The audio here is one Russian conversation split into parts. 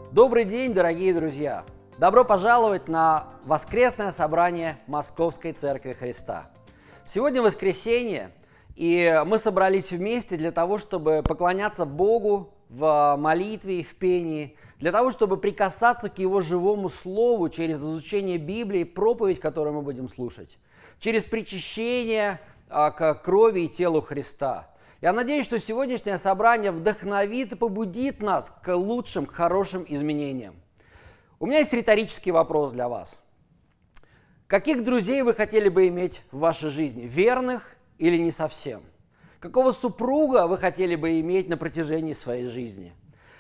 Добрый день, дорогие друзья! Добро пожаловать на воскресное собрание Московской Церкви Христа. Сегодня воскресенье, и мы собрались вместе для того, чтобы поклоняться Богу в молитве и в пении, для того, чтобы прикасаться к Его живому Слову через изучение Библии, проповедь, которую мы будем слушать, через причащение к крови и телу Христа. Я надеюсь, что сегодняшнее собрание вдохновит и побудит нас к лучшим, к хорошим изменениям. У меня есть риторический вопрос для вас. Каких друзей вы хотели бы иметь в вашей жизни? Верных или не совсем? Какого супруга вы хотели бы иметь на протяжении своей жизни?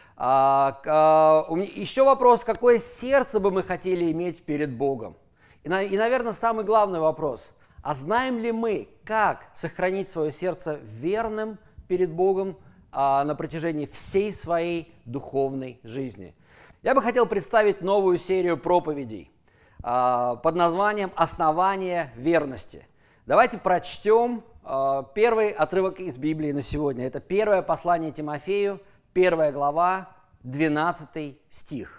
Еще вопрос, какое сердце бы мы хотели иметь перед Богом? И, наверное, самый главный вопрос. А знаем ли мы, как сохранить свое сердце верным перед Богом на протяжении всей своей духовной жизни? Я бы хотел представить новую серию проповедей под названием «Основание верности». Давайте прочтем первый отрывок из Библии на сегодня. Это первое послание Тимофею, 1 глава, 12 стих.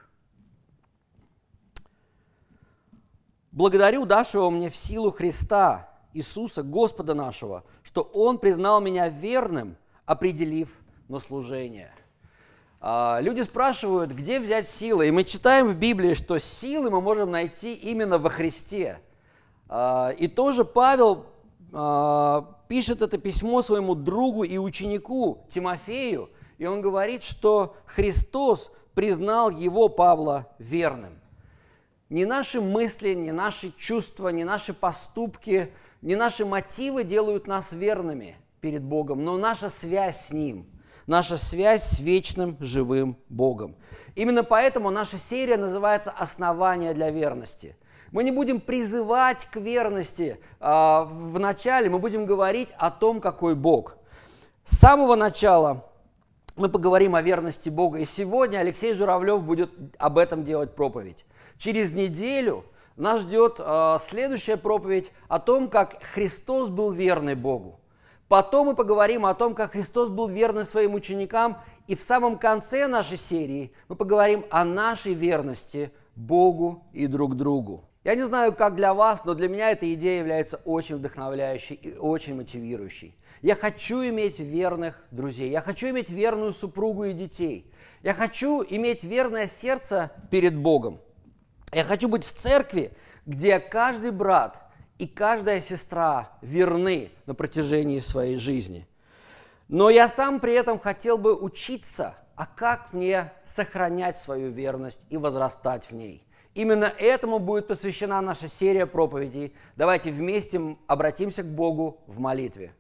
«Благодарю давшего мне в силу Христа, Иисуса, Господа нашего, что Он признал меня верным, определив на служение». Люди спрашивают, где взять силы, и мы читаем в Библии, что силы мы можем найти именно во Христе. И тоже Павел пишет это письмо своему другу и ученику Тимофею, и он говорит, что Христос признал его, Павла, верным. Не наши мысли, не наши чувства, не наши поступки, не наши мотивы делают нас верными перед Богом, но наша связь с Ним, наша связь с вечным живым Богом. Именно поэтому наша серия называется «Основание для верности». Мы не будем призывать к верности в начале, мы будем говорить о том, какой Бог. С самого начала мы поговорим о верности Бога, и сегодня Алексей Журавлев будет об этом делать проповедь. Через неделю нас ждет следующая проповедь о том, как Христос был верный Богу. Потом мы поговорим о том, как Христос был верный своим ученикам. И в самом конце нашей серии мы поговорим о нашей верности Богу и друг другу. Я не знаю, как для вас, но для меня эта идея является очень вдохновляющей и очень мотивирующей. Я хочу иметь верных друзей, я хочу иметь верную супругу и детей. Я хочу иметь верное сердце перед Богом. Я хочу быть в церкви, где каждый брат и каждая сестра верны на протяжении своей жизни. Но я сам при этом хотел бы учиться, а как мне сохранять свою верность и возрастать в ней. Именно этому будет посвящена наша серия проповедей. Давайте вместе обратимся к Богу в молитве.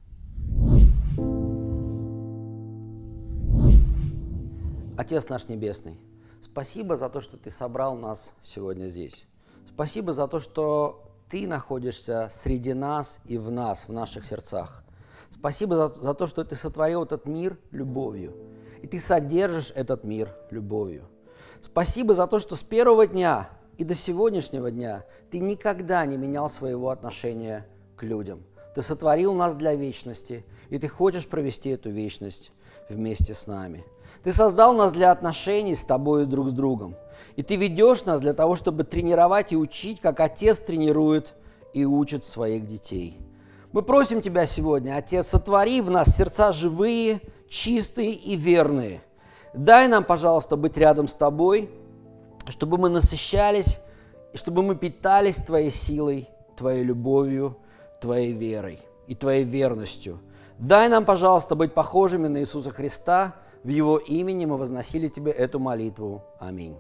Отец наш Небесный, спасибо за то, что Ты собрал нас сегодня здесь. Спасибо за то, что Ты находишься среди нас и в нас, в наших сердцах. Спасибо за то, что Ты сотворил этот мир любовью, и Ты содержишь этот мир любовью. Спасибо за то, что с первого дня и до сегодняшнего дня Ты никогда не менял своего отношения к людям. Ты сотворил нас для вечности, и Ты хочешь провести эту вечность вместе с нами. Ты создал нас для отношений с Тобой и друг с другом. И Ты ведешь нас для того, чтобы тренировать и учить, как Отец тренирует и учит своих детей. Мы просим Тебя сегодня, Отец, сотвори в нас сердца живые, чистые и верные. Дай нам, пожалуйста, быть рядом с Тобой, чтобы мы насыщались, и чтобы мы питались Твоей силой, Твоей любовью, Твоей верой и Твоей верностью. Дай нам, пожалуйста, быть похожими на Иисуса Христа. В Его имени мы возносили Тебе эту молитву. Аминь.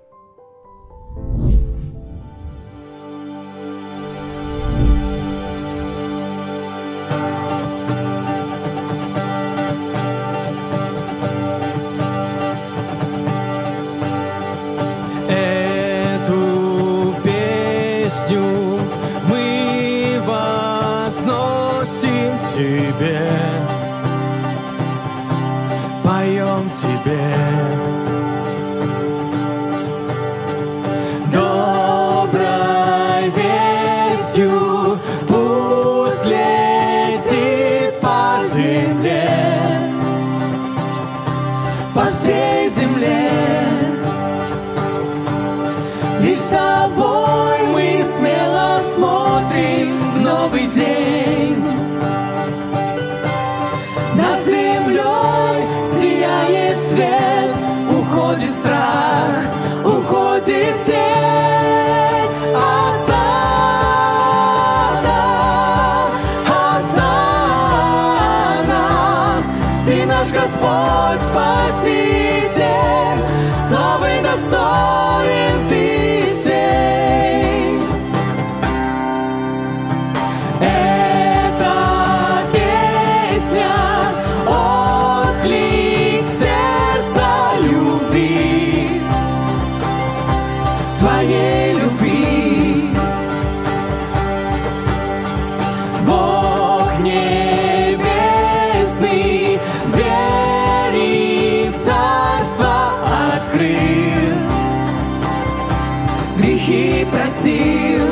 Эту песню мы возносим Тебе, поем Тебе. Доброй вестью пусть летит по земле, по всей земле Лишь с тобой мы смело смотрим в новый день. Над землей сияет свет, уходит страх, уходит тень. Осанна, Осанна, Ты наш Господь Спаситель, славы достоин Ты всей. Эта песня — отклик сердца любви, Твоей любви. Бог небесный двери в царство открыл, грехи простил.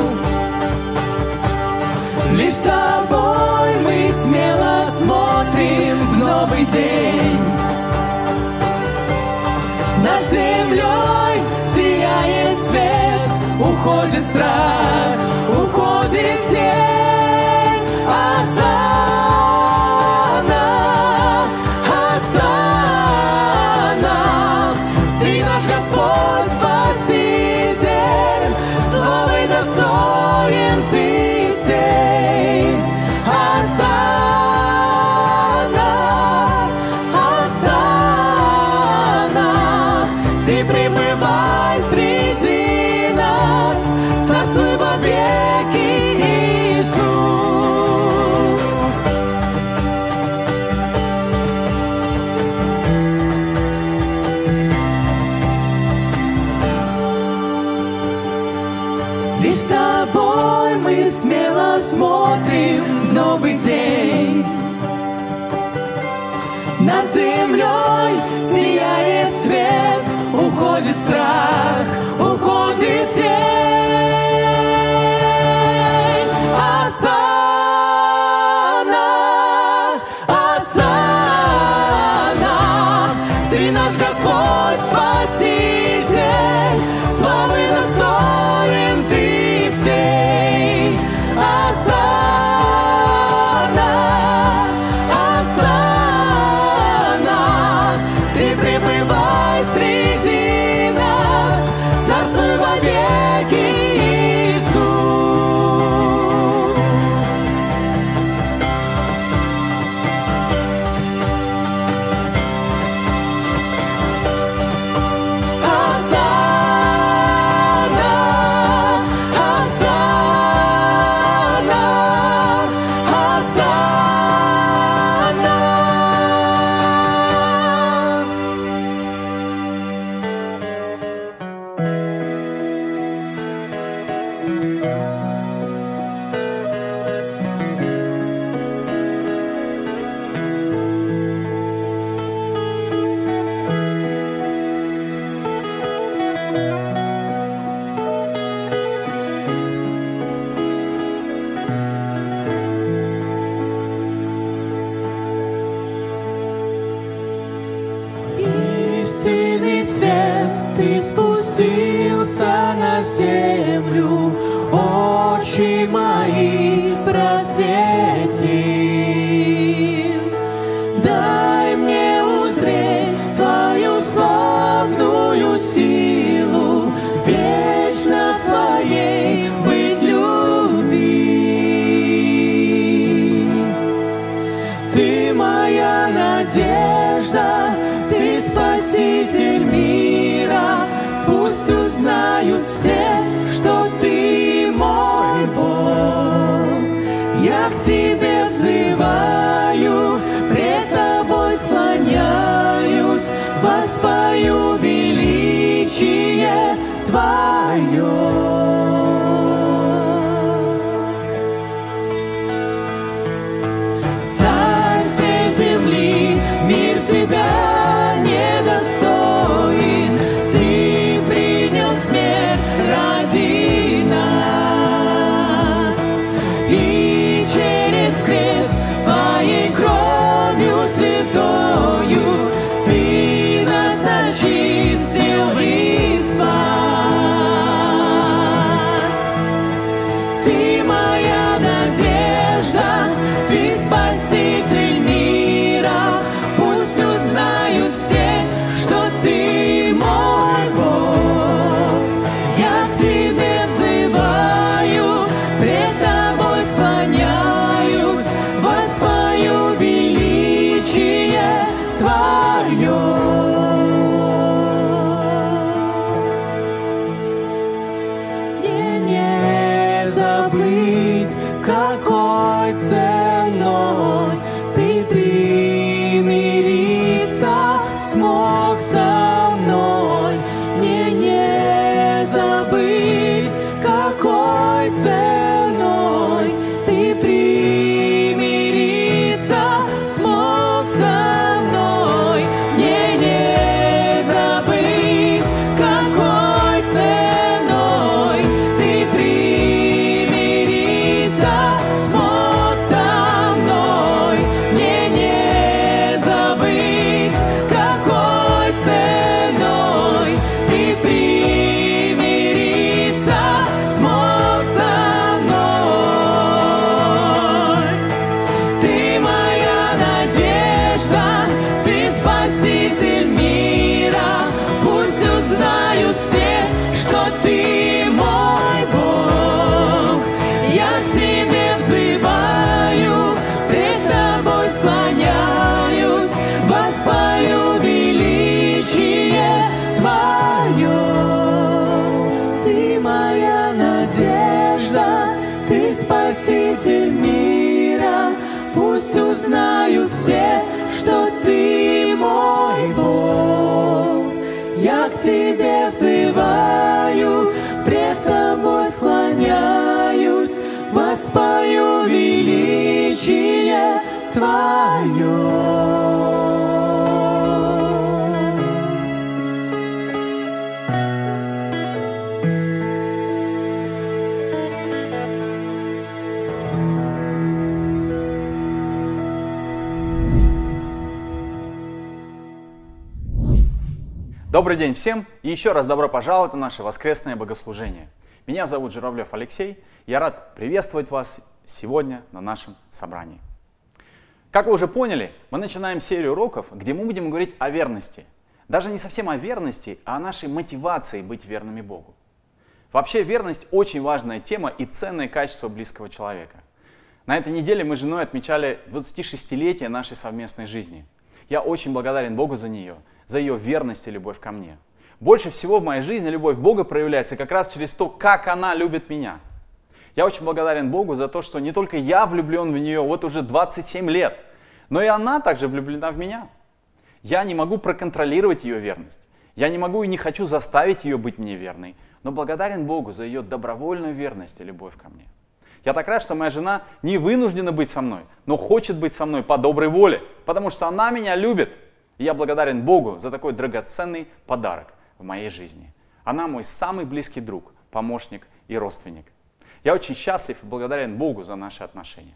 Лишь с тобой мы смело смотрим в новый день. Над землей сияет свет, уходит страх, уходит тень. Осанна, Осанна, Ты наш Господь Спаситель, славы достоин Ты всей. Осанна, Осанна, Ты пребывай среди нас, царствуй вовеки, Иисус. Лишь с тобой мы смело смотрим в новый день. Над землей сияет свет, уходит страх, уходит тень. Осанна, Осанна, Ты наш Господь Спаситель, славы достоин Ты всей. Осанна, Осанна, Ты пребывай среди нас, царствуй вовеки, Иисус. Осанна, Осанна, Осанна. Истинный свет, Ты спустился на землю, очи мои просвети. Дай мне узреть Твою славную силу, вечно в Твоей быть любви. Ты моя надежда, Ты Спаситель мира, пусть узнают все, что Ты мой Бог. Я к Тебе взываю, пред Тобой склоняюсь, воспою величие Твое. Царь всей земли, мир Тебя недостоин, Ты принял смерть ради нас, и через крест Своей кровью святою Ты нас очистил и спас. Спаситель мира. Пусть узнают все, что Ты мой Бог. Я к Тебе взываю, пред Тобой склоняюсь, воспою величие Твое. Добрый день всем и еще раз добро пожаловать на наше воскресное богослужение. Меня зовут Журавлев Алексей, я рад приветствовать вас сегодня на нашем собрании. Как вы уже поняли, мы начинаем серию уроков, где мы будем говорить о верности. Даже не совсем о верности, а о нашей мотивации быть верными Богу. Вообще верность очень важная тема и ценное качество близкого человека. На этой неделе мы с женой отмечали 26-летие нашей совместной жизни. Я очень благодарен Богу за нее, за ее верность и любовь ко мне. Больше всего в моей жизни любовь Бога проявляется как раз через то, как она любит меня. Я очень благодарен Богу за то, что не только я влюблен в нее вот уже 27 лет, но и она также влюблена в меня. Я не могу проконтролировать ее верность. Я не могу и не хочу заставить ее быть мне верной, но благодарен Богу за ее добровольную верность и любовь ко мне. Я так рад, что моя жена не вынуждена быть со мной, но хочет быть со мной по доброй воле, потому что она меня любит. И я благодарен Богу за такой драгоценный подарок в моей жизни. Она мой самый близкий друг, помощник и родственник. Я очень счастлив и благодарен Богу за наши отношения.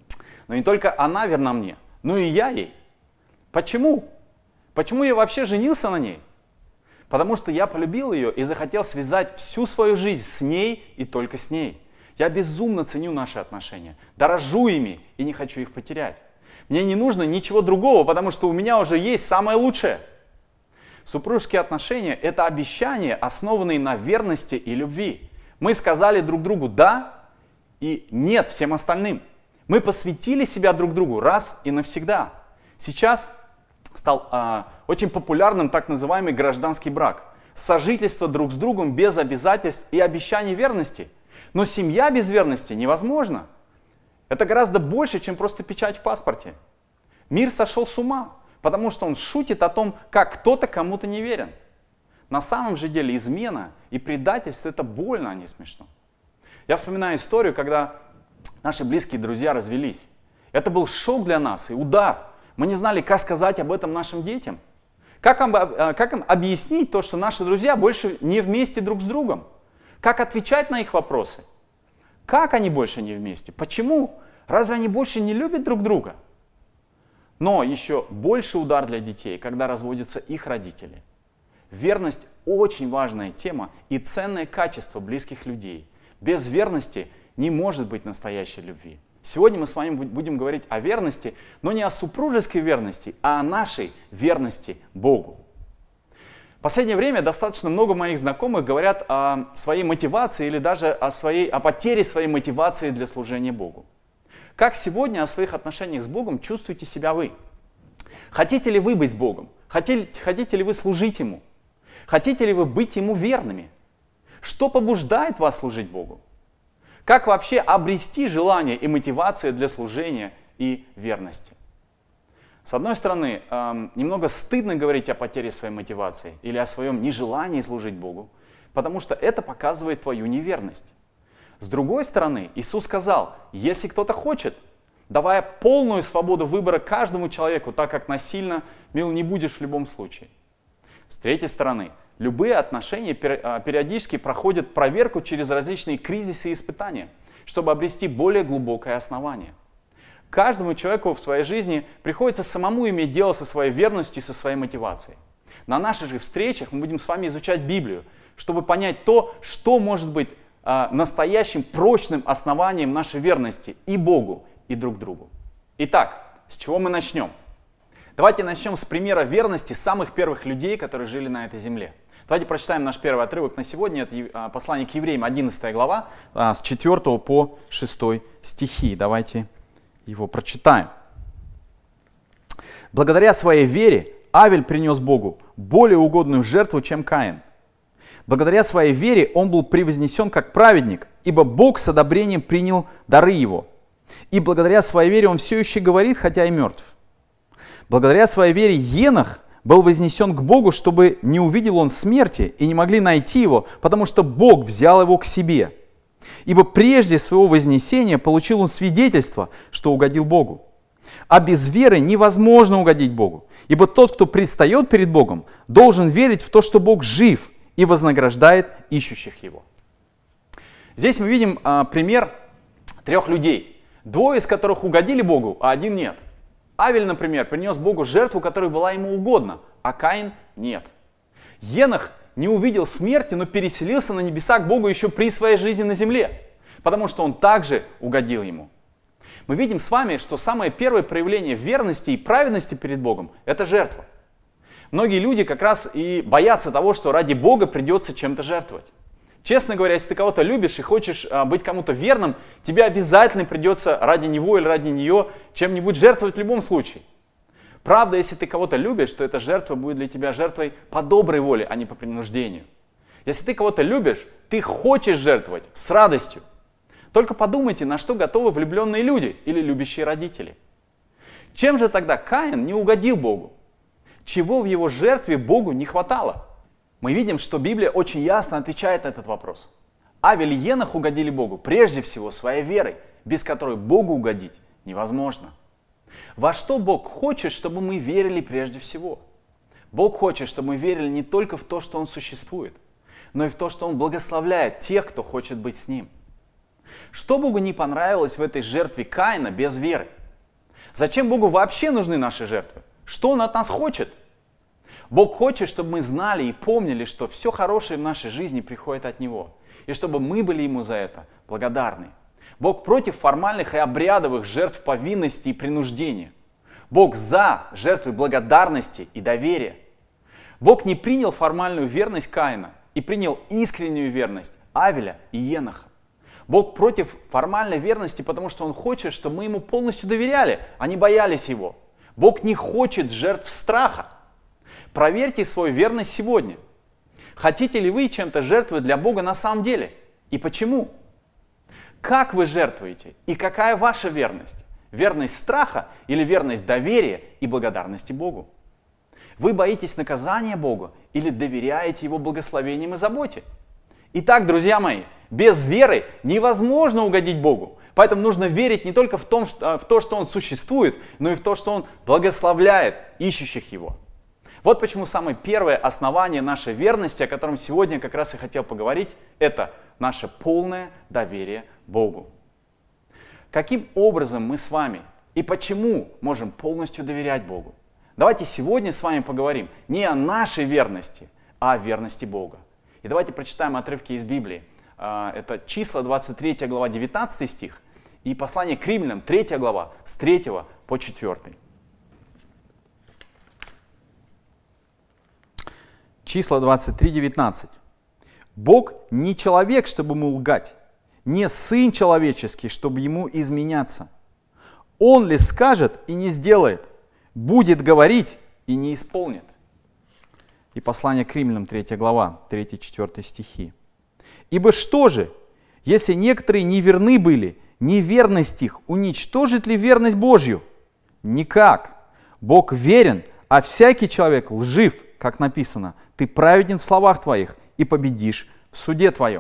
Но не только она верна мне, но и я ей. Почему? Почему я вообще женился на ней? Потому что я полюбил ее и захотел связать всю свою жизнь с ней и только с ней. Я безумно ценю наши отношения, дорожу ими и не хочу их потерять. Мне не нужно ничего другого, потому что у меня уже есть самое лучшее. Супружеские отношения – это обещания, основанные на верности и любви. Мы сказали друг другу «да» и «нет» всем остальным. Мы посвятили себя друг другу раз и навсегда. Сейчас стал очень популярным так называемый гражданский брак. Сожительство друг с другом без обязательств и обещаний верности. Но семья без верности невозможна. Это гораздо больше, чем просто печать в паспорте. Мир сошел с ума, потому что он шутит о том, как кто-то кому-то не верен. На самом же деле измена и предательство – это больно, а не смешно. Я вспоминаю историю, когда наши близкие друзья развелись. Это был шок для нас и удар. Мы не знали, как сказать об этом нашим детям. Как им объяснить то, что наши друзья больше не вместе друг с другом? Как отвечать на их вопросы? Как они больше не вместе? Почему? Разве они больше не любят друг друга? Но еще больше удар для детей, когда разводятся их родители. Верность – очень важная тема и ценное качество близких людей. Без верности не может быть настоящей любви. Сегодня мы с вами будем говорить о верности, но не о супружеской верности, а о нашей верности Богу. В последнее время достаточно много моих знакомых говорят о своей мотивации или даже о потере своей мотивации для служения Богу. Как сегодня о своих отношениях с Богом чувствуете себя вы? Хотите ли вы быть с Богом? Хотите ли вы служить Ему? Хотите ли вы быть Ему верными? Что побуждает вас служить Богу? Как вообще обрести желание и мотивацию для служения и верности? С одной стороны, немного стыдно говорить о потере своей мотивации или о своем нежелании служить Богу, потому что это показывает твою неверность. С другой стороны, Иисус сказал, если кто-то хочет, давая полную свободу выбора каждому человеку, так как насильно, мил, не будешь в любом случае. С третьей стороны, любые отношения периодически проходят проверку через различные кризисы и испытания, чтобы обрести более глубокое основание. Каждому человеку в своей жизни приходится самому иметь дело со своей верностью и со своей мотивацией. На наших же встречах мы будем с вами изучать Библию, чтобы понять то, что может быть настоящим прочным основанием нашей верности и Богу, и друг другу. Итак, с чего мы начнем? Давайте начнем с примера верности самых первых людей, которые жили на этой земле. Давайте прочитаем наш первый отрывок на сегодня. Это послание к евреям, 11 глава, с 4 по 6 стихи. Давайте его прочитаем. Благодаря своей вере Авель принес Богу более угодную жертву, чем Каин. Благодаря своей вере он был превознесен как праведник, ибо Бог с одобрением принял дары его. И благодаря своей вере он все еще говорит, хотя и мертв. Благодаря своей вере Енох был вознесен к Богу, чтобы не увидел он смерти и не могли найти его, потому что Бог взял его к себе. Ибо прежде своего вознесения получил он свидетельство, что угодил Богу. А без веры невозможно угодить Богу, ибо тот, кто предстает перед Богом, должен верить в то, что Бог жив и вознаграждает ищущих Его. Здесь мы видим пример 3 людей, 2 из которых угодили Богу, а 1 нет. Авель, например, принес Богу жертву, которая была ему угодна, а Каин нет. Енох не увидел смерти, но переселился на небеса к Богу еще при своей жизни на земле, потому что он также угодил Ему. Мы видим с вами, что самое первое проявление верности и праведности перед Богом – это жертва. Многие люди как раз и боятся того, что ради Бога придется чем-то жертвовать. Честно говоря, если ты кого-то любишь и хочешь быть кому-то верным, тебе обязательно придется ради него или ради нее чем-нибудь жертвовать в любом случае. Правда, если ты кого-то любишь, то эта жертва будет для тебя жертвой по доброй воле, а не по принуждению. Если ты кого-то любишь, ты хочешь жертвовать с радостью. Только подумайте, на что готовы влюбленные люди или любящие родители. Чем же тогда Каин не угодил Богу? Чего в его жертве Богу не хватало? Мы видим, что Библия очень ясно отвечает на этот вопрос. Авель и Енох угодили Богу прежде всего своей верой, без которой Богу угодить невозможно. Во что Бог хочет, чтобы мы верили прежде всего? Бог хочет, чтобы мы верили не только в то, что Он существует, но и в то, что Он благословляет тех, кто хочет быть с Ним. Что Богу не понравилось в этой жертве Каина без веры? Зачем Богу вообще нужны наши жертвы? Что Он от нас хочет? Бог хочет, чтобы мы знали и помнили, что все хорошее в нашей жизни приходит от Него, и чтобы мы были Ему за это благодарны. Бог против формальных и обрядовых жертв повинности и принуждения. Бог за жертвы благодарности и доверия. Бог не принял формальную верность Каина и принял искреннюю верность Авеля и Еноха. Бог против формальной верности, потому что Он хочет, чтобы мы Ему полностью доверяли, а не боялись Его. Бог не хочет жертв страха. Проверьте свою верность сегодня. Хотите ли вы чем-то жертвовать для Бога на самом деле? И почему? Как вы жертвуете? И какая ваша верность? Верность страха или верность доверия и благодарности Богу? Вы боитесь наказания Бога или доверяете Его благословениям и заботе? Итак, друзья мои, без веры невозможно угодить Богу. Поэтому нужно верить не только в то, что Он существует, но и в то, что Он благословляет ищущих Его. Вот почему самое первое основание нашей верности, о котором сегодня как раз и хотел поговорить, это наше полное доверие Богу. Каким образом мы с вами и почему можем полностью доверять Богу? Давайте сегодня с вами поговорим не о нашей верности, а о верности Бога. И давайте прочитаем отрывки из Библии. Это Числа, 23 глава, 19 стих, и послание к Римлянам, 3 глава, с 3 по 4. Числа 23, 19. Бог не человек, чтобы ему лгать, не сын человеческий, чтобы ему изменяться. Он ли скажет и не сделает, будет говорить и не исполнит. И послание к Римлянам, 3 глава, 3-4 стихи. Ибо что же, если некоторые неверны были, неверность их уничтожит ли верность Божью? Никак. Бог верен, а всякий человек лжив, как написано, ты праведен в словах твоих и победишь в суде твоем.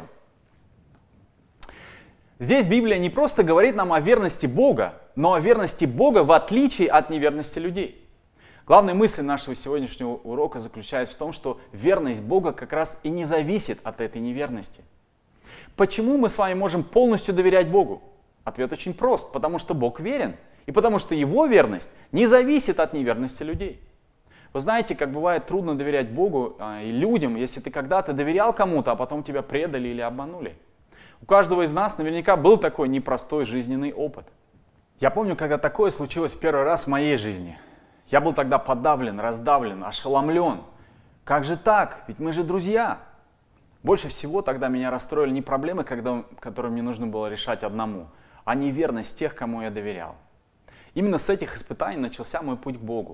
Здесь Библия не просто говорит нам о верности Бога, но о верности Бога в отличие от неверности людей. Главная мысль нашего сегодняшнего урока заключается в том, что верность Бога как раз и не зависит от этой неверности. Почему мы с вами можем полностью доверять Богу? Ответ очень прост, потому что Бог верен, и потому что Его верность не зависит от неверности людей. Вы знаете, как бывает трудно доверять Богу и людям, если ты когда-то доверял кому-то, а потом тебя предали или обманули. У каждого из нас наверняка был такой непростой жизненный опыт. Я помню, когда такое случилось в первый раз в моей жизни. Я был тогда подавлен, раздавлен, ошеломлен. Как же так? Ведь мы же друзья. Больше всего тогда меня расстроили не проблемы, которые мне нужно было решать одному, а неверность тех, кому я доверял. Именно с этих испытаний начался мой путь к Богу.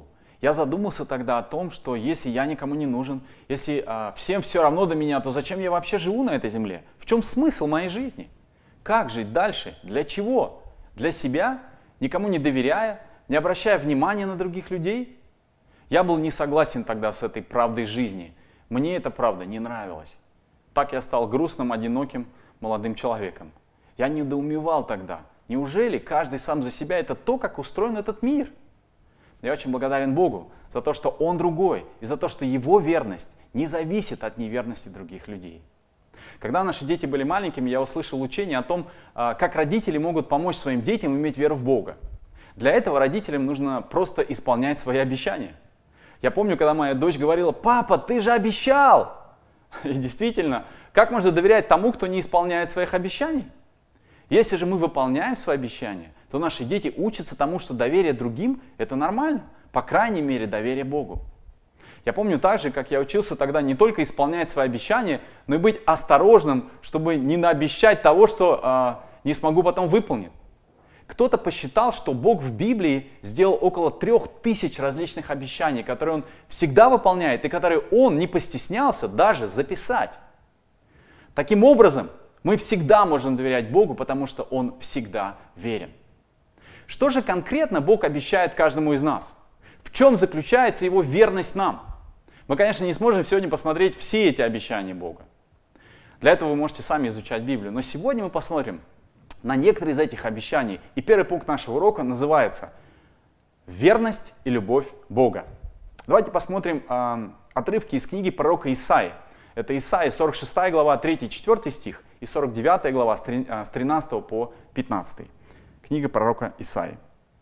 Я задумался тогда о том, что если я никому не нужен, если всем все равно до меня, то зачем я вообще живу на этой земле? В чем смысл моей жизни? Как жить дальше? Для чего? Для себя? Никому не доверяя? Не обращая внимания на других людей? Я был не согласен тогда с этой правдой жизни. Мне эта правда не нравилась. Так я стал грустным, одиноким молодым человеком. Я недоумевал тогда. Неужели каждый сам за себя — это то, как устроен этот мир? Я очень благодарен Богу за то, что Он другой, и за то, что Его верность не зависит от неверности других людей. Когда наши дети были маленькими, я услышал учение о том, как родители могут помочь своим детям иметь веру в Бога. Для этого родителям нужно просто исполнять свои обещания. Я помню, когда моя дочь говорила: «Папа, ты же обещал!» И действительно, как можно доверять тому, кто не исполняет своих обещаний? Если же мы выполняем свои обещания, то наши дети учатся тому, что доверие другим – это нормально, по крайней мере, доверие Богу. Я помню также, как я учился тогда не только исполнять свои обещания, но и быть осторожным, чтобы не наобещать того, что не смогу потом выполнить. Кто-то посчитал, что Бог в Библии сделал около 3000 различных обещаний, которые Он всегда выполняет и которые Он не постеснялся даже записать. Таким образом, мы всегда можем доверять Богу, потому что Он всегда верен. Что же конкретно Бог обещает каждому из нас? В чем заключается Его верность нам? Мы, конечно, не сможем сегодня посмотреть все эти обещания Бога. Для этого вы можете сами изучать Библию. Но сегодня мы посмотрим на некоторые из этих обещаний. И первый пункт нашего урока называется «Верность и любовь Бога». Давайте посмотрим отрывки из книги пророка Исаии. Это Исаия, 46 глава, 3-4 стих, и 49 глава, с 13 по 15. Книга пророка Исаии.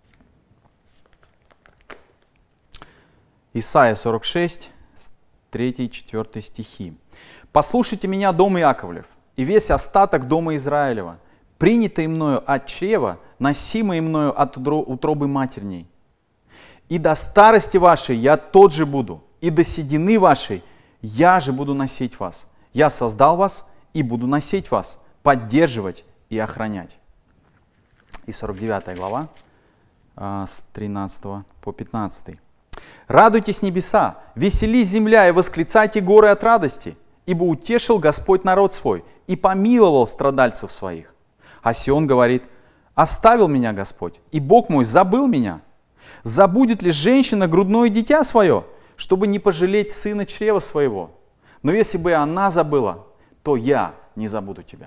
Исаия 46, 3-4 стихи. «Послушайте меня, дом Иаковлев, и весь остаток дома Израилева, принятый мною от чрева, носимый мною от утробы матерней. И до старости вашей я тот же буду, и до седины вашей я же буду носить вас. Я создал вас и буду носить вас, поддерживать и охранять». И 49 глава, с 13 по 15. «Радуйтесь, небеса, веселись земля, и восклицайте горы от радости, ибо утешил Господь народ свой и помиловал страдальцев своих. А Сион говорит: оставил меня Господь, и Бог мой забыл меня. Забудет ли женщина грудное дитя свое, чтобы не пожалеть сына чрева своего? Но если бы она забыла, то я не забуду тебя».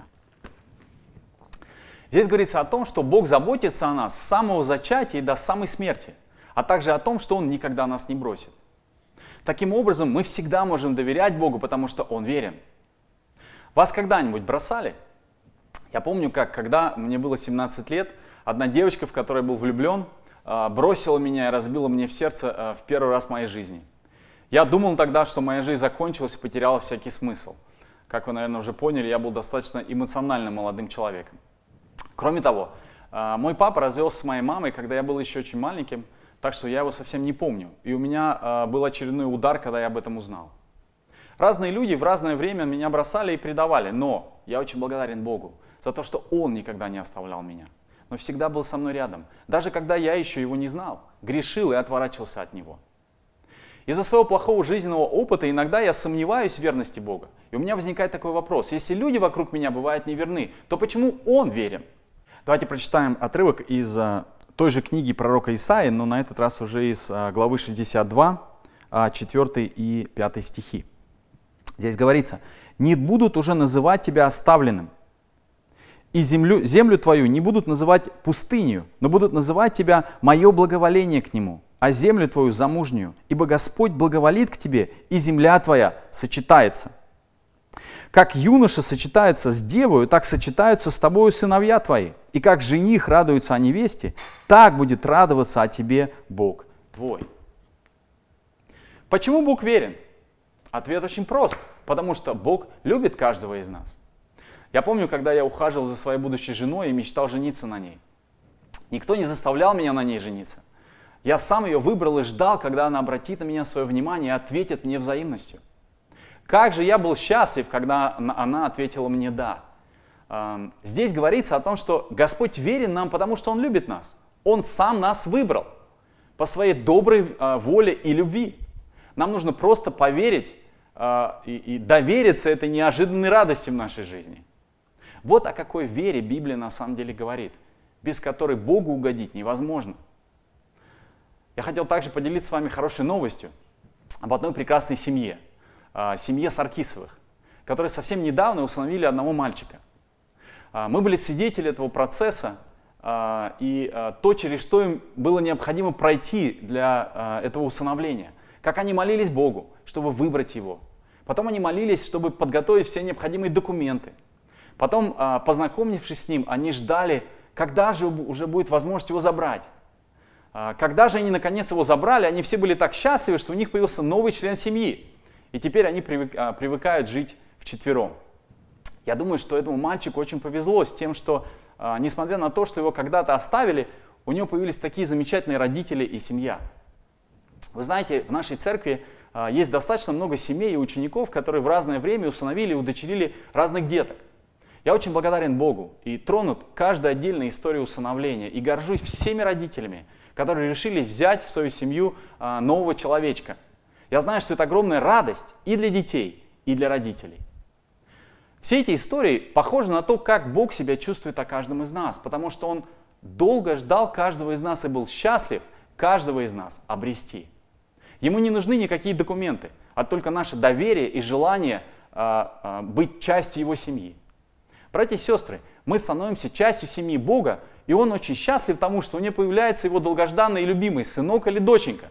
Здесь говорится о том, что Бог заботится о нас с самого зачатия и до самой смерти, а также о том, что Он никогда нас не бросит. Таким образом, мы всегда можем доверять Богу, потому что Он верен. Вас когда-нибудь бросали? Я помню, когда мне было 17 лет, одна девочка, в которой я был влюблен, бросила меня и разбила мне в сердце в первый раз в моей жизни. Я думал тогда, что моя жизнь закончилась и потеряла всякий смысл. Как вы, наверное, уже поняли, я был достаточно эмоционально молодым человеком. Кроме того, мой папа развелся с моей мамой, когда я был еще очень маленьким, так что я его совсем не помню. И у меня был очередной удар, когда я об этом узнал. Разные люди в разное время меня бросали и предавали, но я очень благодарен Богу за то, что Он никогда не оставлял меня, но всегда был со мной рядом, даже когда я еще Его не знал, грешил и отворачивался от Него. Из-за своего плохого жизненного опыта иногда я сомневаюсь в верности Бога. И у меня возникает такой вопрос: если люди вокруг меня бывают неверны, то почему Он верен? Давайте прочитаем отрывок из той же книги пророка Исаии, но на этот раз уже из главы 62, 4 и 5 стихи. Здесь говорится: «Не будут уже называть тебя оставленным, и землю твою не будут называть пустынью, но будут называть тебя мое благоволение к нему, а землю твою замужнюю, ибо Господь благоволит к тебе, и земля твоя сочетается. Как юноша сочетается с девою, так сочетаются с тобою сыновья твои, и как жених радуется о невесте, так будет радоваться о тебе Бог твой». Почему Бог верен? Ответ очень прост: потому что Бог любит каждого из нас. Я помню, когда я ухаживал за своей будущей женой и мечтал жениться на ней. Никто не заставлял меня на ней жениться. Я сам ее выбрал и ждал, когда она обратит на меня свое внимание и ответит мне взаимностью. Как же я был счастлив, когда она ответила мне «да». Здесь говорится о том, что Господь верен нам, потому что Он любит нас. Он сам нас выбрал. по своей доброй воле и любви. Нам нужно просто поверить и довериться этой неожиданной радости в нашей жизни. Вот о какой вере Библия на самом деле говорит, без которой Богу угодить невозможно. Я хотел также поделиться с вами хорошей новостью об одной прекрасной семье, семье Саркисовых, которые совсем недавно усыновили одного мальчика. Мы были свидетели этого процесса и то, через что им было необходимо пройти для этого усыновления. Как они молились Богу, чтобы выбрать его. Потом они молились, чтобы подготовить все необходимые документы. Потом, познакомившись с ним, они ждали, когда же уже будет возможность его забрать. Когда же они наконец его забрали, они все были так счастливы, что у них появился новый член семьи. И теперь они привыкают жить вчетвером. Я думаю, что этому мальчику очень повезло с тем, что, несмотря на то, что его когда-то оставили, у него появились такие замечательные родители и семья. Вы знаете, в нашей церкви есть достаточно много семей и учеников, которые в разное время усыновили и удочерили разных деток. Я очень благодарен Богу и тронут каждой отдельной историей усыновления и горжусь всеми родителями, которые решили взять в свою семью нового человечка. Я знаю, что это огромная радость и для детей, и для родителей. Все эти истории похожи на то, как Бог себя чувствует о каждом из нас, потому что Он долго ждал каждого из нас и был счастлив каждого из нас обрести. Ему не нужны никакие документы, а только наше доверие и желание быть частью Его семьи. Братья и сестры, мы становимся частью семьи Бога, и Он очень счастлив тому, что у него появляется Его долгожданный и любимый сынок или доченька.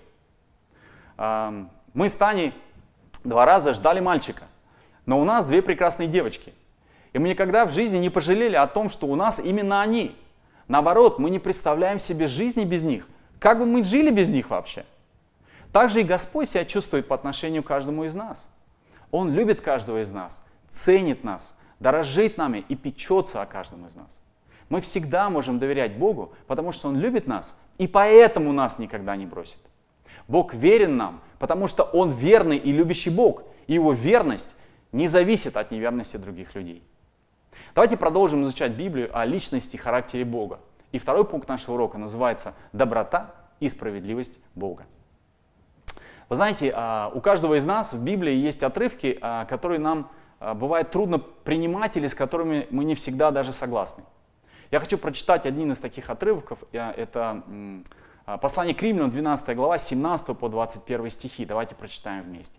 Мы с Таней 2 раза ждали мальчика, но у нас 2 прекрасные девочки. И мы никогда в жизни не пожалели о том, что у нас именно они. Наоборот, мы не представляем себе жизни без них. Как бы мы жили без них вообще? Так же и Господь себя чувствует по отношению к каждому из нас. Он любит каждого из нас, ценит нас, дорожит нами и печется о каждом из нас. Мы всегда можем доверять Богу, потому что Он любит нас и поэтому нас никогда не бросит. Бог верен нам, потому что Он верный и любящий Бог, и Его верность не зависит от неверности других людей. Давайте продолжим изучать Библию о личности и характере Бога. И второй пункт нашего урока называется «Доброта и справедливость Бога». Вы знаете, у каждого из нас в Библии есть отрывки, которые нам бывает трудно принимать или с которыми мы не всегда даже согласны. Я хочу прочитать один из таких отрывков. Это послание к Римлянам, 12 глава, 17 по 21 стихи. Давайте прочитаем вместе.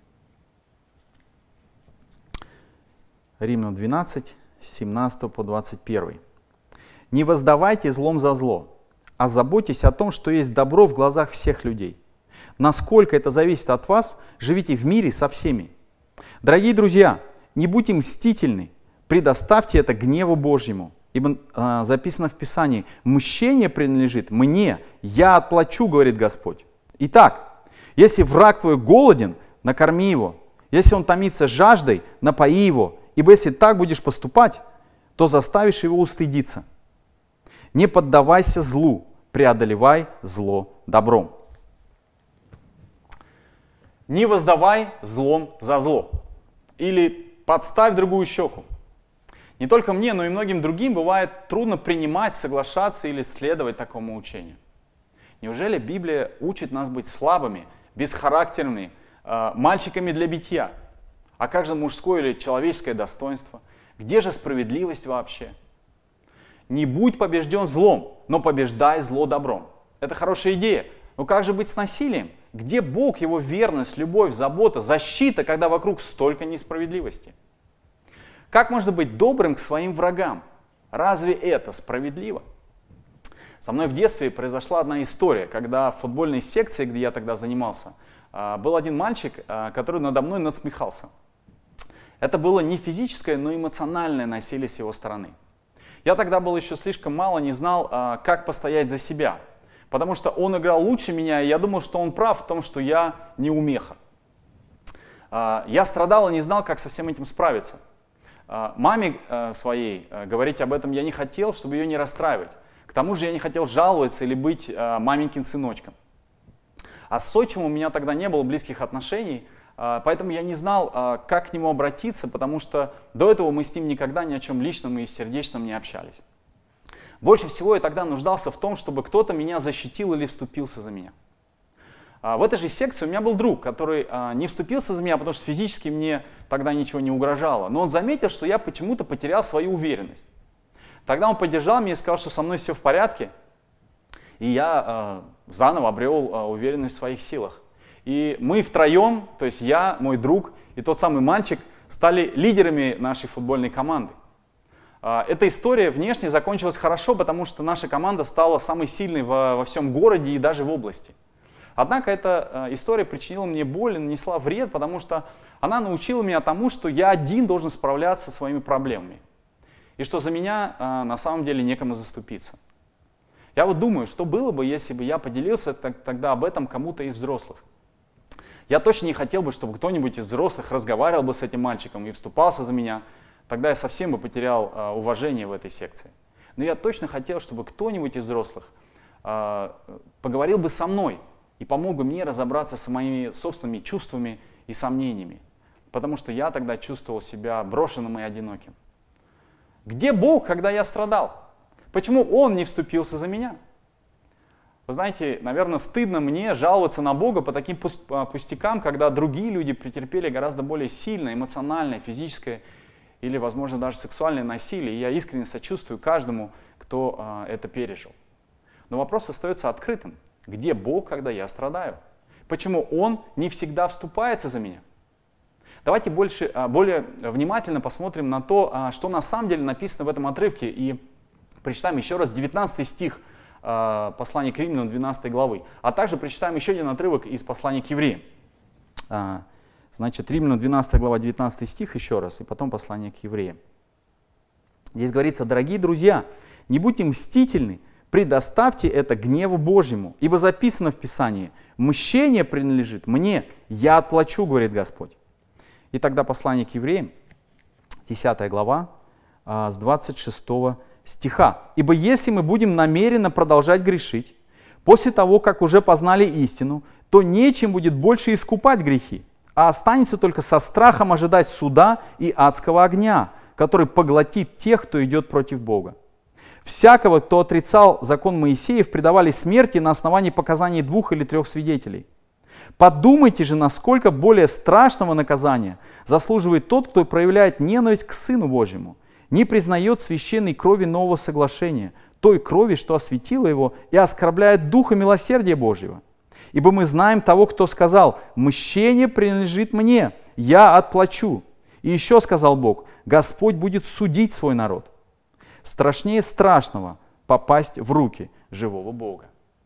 Римлянам 12, 17 по 21. «Не воздавайте злом за зло, а заботьтесь о том, что есть добро в глазах всех людей. Насколько это зависит от вас, живите в мире со всеми. Дорогие друзья, не будьте мстительны, предоставьте это гневу Божьему, ибо записано в Писании: мщение принадлежит мне, я отплачу, говорит Господь. Итак, если враг твой голоден, накорми его, если он томится жаждой, напои его, ибо если так будешь поступать, то заставишь его устыдиться. Не поддавайся злу, преодолевай зло добром». Не воздавай злом за зло. Или подставь другую щеку. Не только мне, но и многим другим бывает трудно принимать, соглашаться или следовать такому учению. Неужели Библия учит нас быть слабыми, бесхарактерными, мальчиками для битья? А как же мужское или человеческое достоинство? Где же справедливость вообще? Не будь побежден злом, но побеждай зло добром. Это хорошая идея. Но как же быть с насилием? Где Бог, Его верность, любовь, забота, защита, когда вокруг столько несправедливости? Как можно быть добрым к своим врагам? Разве это справедливо? Со мной в детстве произошла одна история, когда в футбольной секции, где я тогда занимался, был один мальчик, который надо мной надсмехался. Это было не физическое, но эмоциональное насилие с его стороны. Я тогда был еще слишком мало, не знал, как постоять за себя. Потому что он играл лучше меня, и я думал, что он прав в том, что я неумеха. Я страдал и не знал, как со всем этим справиться. Маме своей говорить об этом я не хотел, чтобы ее не расстраивать. К тому же я не хотел жаловаться или быть маменькин сыночком. А с отчимом у меня тогда не было близких отношений, поэтому я не знал, как к нему обратиться, потому что до этого мы с ним никогда ни о чем личном и сердечном не общались. Больше всего я тогда нуждался в том, чтобы кто-то меня защитил или вступился за меня. В этой же секции у меня был друг, который не вступился за меня, потому что физически мне тогда ничего не угрожало. Но он заметил, что я почему-то потерял свою уверенность. Тогда он поддержал меня и сказал, что со мной все в порядке. И я заново обрел уверенность в своих силах. И мы втроем, то есть я, мой друг и тот самый мальчик, стали лидерами нашей футбольной команды. Эта история внешне закончилась хорошо, потому что наша команда стала самой сильной во всем городе и даже в области. Однако эта история причинила мне боль и нанесла вред, потому что она научила меня тому, что я один должен справляться со своими проблемами. И что за меня на самом деле некому заступиться. Я вот думаю, что было бы, если бы я поделился тогда об этом кому-то из взрослых. Я точно не хотел бы, чтобы кто-нибудь из взрослых разговаривал бы с этим мальчиком и вступался за меня. Тогда я совсем бы потерял уважение в этой секции. Но я точно хотел, чтобы кто-нибудь из взрослых поговорил бы со мной и помог бы мне разобраться с моими собственными чувствами и сомнениями. Потому что я тогда чувствовал себя брошенным и одиноким. Где Бог, когда я страдал? Почему Он не вступился за меня? Вы знаете, наверное, стыдно мне жаловаться на Бога по таким пустякам, когда другие люди претерпели гораздо более сильное эмоциональное, физическое или, возможно, даже сексуальное насилие. И я искренне сочувствую каждому, кто это пережил. Но вопрос остается открытым. Где Бог, когда я страдаю? Почему Он не всегда вступается за меня? Давайте более внимательно посмотрим на то, что на самом деле написано в этом отрывке. И прочитаем еще раз 19 стих послания к Римлянам 12 главы. А также прочитаем еще один отрывок из послания к Евреям. Значит, Римлянам 12 глава 19 стих еще раз, и потом послание к Евреям. Здесь говорится: дорогие друзья, не будьте мстительны, предоставьте это гневу Божьему, ибо записано в Писании: мщение принадлежит мне, я отплачу, говорит Господь. И тогда послание к Евреям, 10 глава, с 26 стиха. Ибо если мы будем намеренно продолжать грешить, после того, как уже познали истину, то нечем будет больше искупать грехи, а останется только со страхом ожидать суда и адского огня, который поглотит тех, кто идет против Бога. Всякого, кто отрицал закон Моисеев, предавали смерти на основании показаний 2 или 3 свидетелей. Подумайте же, насколько более страшного наказания заслуживает тот, кто проявляет ненависть к Сыну Божьему, не признает священной крови нового соглашения, той крови, что осветила его, и оскорбляет духа милосердия Божьего. Ибо мы знаем того, кто сказал: «Мщение принадлежит мне, я отплачу». И еще сказал Бог: «Господь будет судить свой народ». Страшнее страшного попасть в руки живого Бога.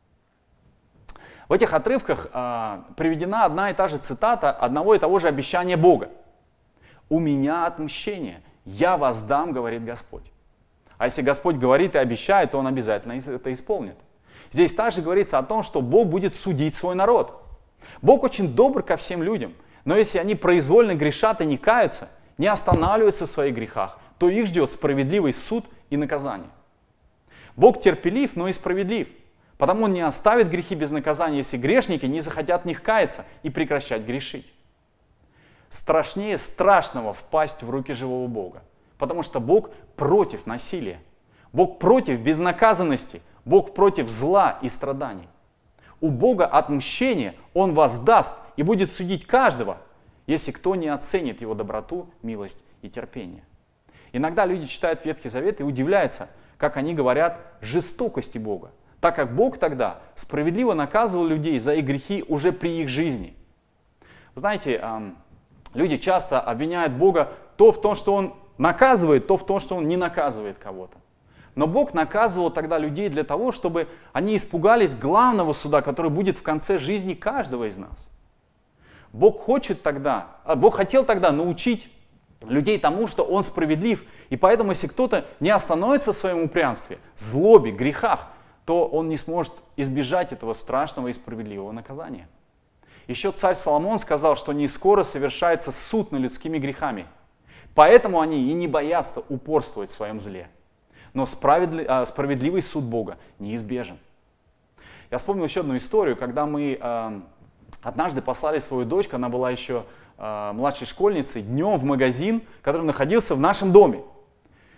В этих отрывках приведена одна и та же цитата одного и того же обещания Бога. «У меня отмщение, я воздам, говорит Господь». А если Господь говорит и обещает, то Он обязательно это исполнит. Здесь также говорится о том, что Бог будет судить свой народ. Бог очень добр ко всем людям, но если они произвольно грешат и не каются, не останавливаются в своих грехах, то их ждет справедливый суд и наказание. Бог терпелив, но и справедлив, потому Он не оставит грехи без наказания, если грешники не захотят в них каяться и прекращать грешить. Страшнее страшного впасть в руки живого Бога, потому что Бог против насилия, Бог против безнаказанности, Бог против зла и страданий. У Бога отмщение, Он воздаст и будет судить каждого, если кто не оценит Его доброту, милость и терпение. Иногда люди читают Ветхий Завет и удивляются, как они говорят жестокости Бога, так как Бог тогда справедливо наказывал людей за их грехи уже при их жизни. Вы знаете, люди часто обвиняют Бога то в том, что Он наказывает, то в том, что Он не наказывает кого-то. Но Бог наказывал тогда людей для того, чтобы они испугались главного суда, который будет в конце жизни каждого из нас. Бог хотел тогда научить людей тому, что Он справедлив. И поэтому, если кто-то не остановится в своем упрямстве, злобе, грехах, то он не сможет избежать этого страшного и справедливого наказания. Еще царь Соломон сказал, что не скоро совершается суд над людскими грехами. Поэтому они и не боятся упорствовать в своем зле. Но справедливый суд Бога неизбежен. Я вспомнил еще одну историю, когда мы однажды послали свою дочку, она была еще младшей школьницей, днем в магазин, который находился в нашем доме.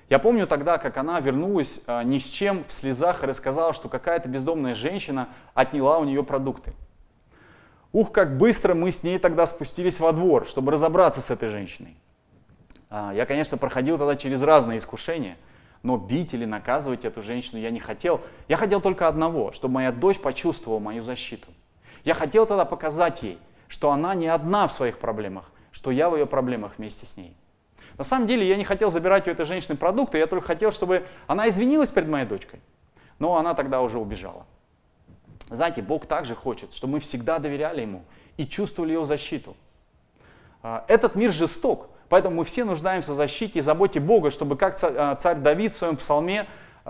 Я помню тогда, как она вернулась ни с чем в слезах и рассказала, что какая-то бездомная женщина отняла у нее продукты. Ух, как быстро мы с ней тогда спустились во двор, чтобы разобраться с этой женщиной. Я, конечно, проходил тогда через разные искушения, но бить или наказывать эту женщину я не хотел. Я хотел только одного, чтобы моя дочь почувствовала мою защиту. Я хотел тогда показать ей, что она не одна в своих проблемах, что я в ее проблемах вместе с ней. На самом деле я не хотел забирать у этой женщины продукты, я только хотел, чтобы она извинилась перед моей дочкой. Но она тогда уже убежала. Знаете, Бог также хочет, чтобы мы всегда доверяли Ему и чувствовали Его защиту. Этот мир жесток, поэтому мы все нуждаемся в защите и заботе Бога, чтобы, как царь Давид в своем псалме